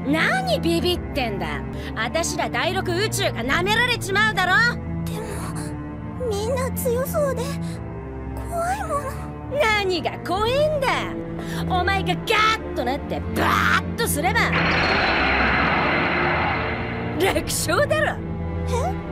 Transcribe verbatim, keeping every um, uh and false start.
何ビビってんだ。あたしら第六宇宙が舐められちまうだろ。 でもみんな強そうで怖いもの。 何が怖えんだ。お前がガーッとなってバーッとすれば楽勝だろ。 え